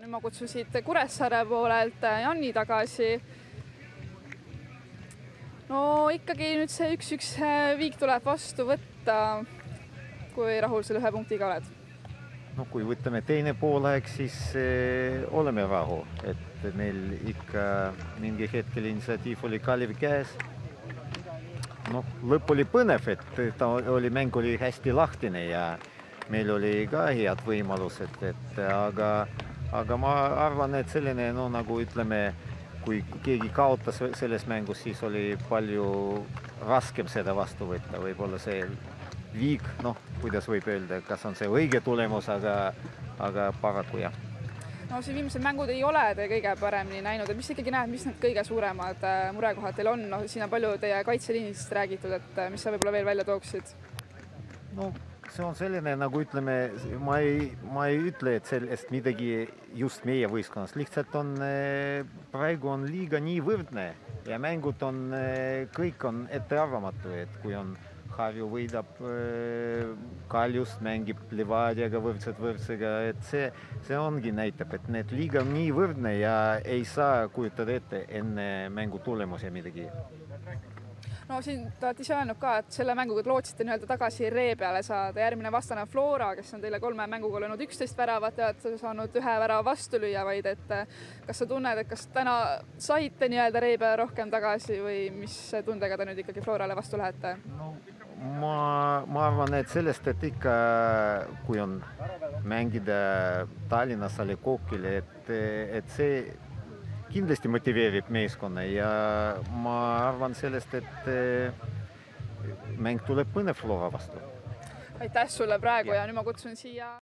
Nüüd ma kutsusid Kuressaare poolelt Janni tagasi. No ikkagi nüüd see 1-1 viik tuleb vastu võtta, kui rahul selle 1 punktiga oled. No kui võtame teine poolaeg, siis oleme rahu, et meil ikka mingi hetkel initsiatiiv oli Kalevi käes. No, lõpp oli põnev, et mäng oli hästi lahtine ja meil oli ka head võimalused, aga ma arvan, et selline, no nagu ütleme, kui keegi kaotas selles mängus, siis oli palju raskem seda vastu võtta. Võib-olla see viik, kuidas võib öelda, kas on see õige tulemus, aga paraku jah. No siin viimased mängud ei ole te kõige paremini näinud, et mis ikkagi näed, mis need kõige suuremad murekohad teil on? No, siin on palju teie kaitseliinist räägitud, et mis sa võib-olla veel välja tooksid? No, see on selline, nagu ütleme, ma ei ütle, et sellest midagi just meie võistkonnas. Lihtsalt praegu on liiga nii võrdne ja mängud on, kõik on ettearvamatu, et kui on Harju võidab Kaljust, mängib Levadiaga võrdsega, et see ongi näitab, et need liiga on nii võrdne ja ei saa kujutada ette enne mängu tulemusi midagi. No siin te olete ise öelnud ka, et selle mänguga lootsite tagasi ree peale saada. Järgmine vastane Flora, kes on teile 3 mänguga löönud 11 väravat ja olete saanud 1 värava vastu lüüa, vaid et kas sa tunned, et kas täna saite ree peale rohkem tagasi või mis tundega te nüüd ikkagi Florale vastu lähete? No, ma arvan, et sellest, et ikka kui on mängida Tallinnas Ali Kokile, et see kindlasti motiveerib meeskonna ja ma arvan sellest, et mäng tuleb põnev Flora vastu. Aitäh sulle praegu ja nüüd ma kutsun siia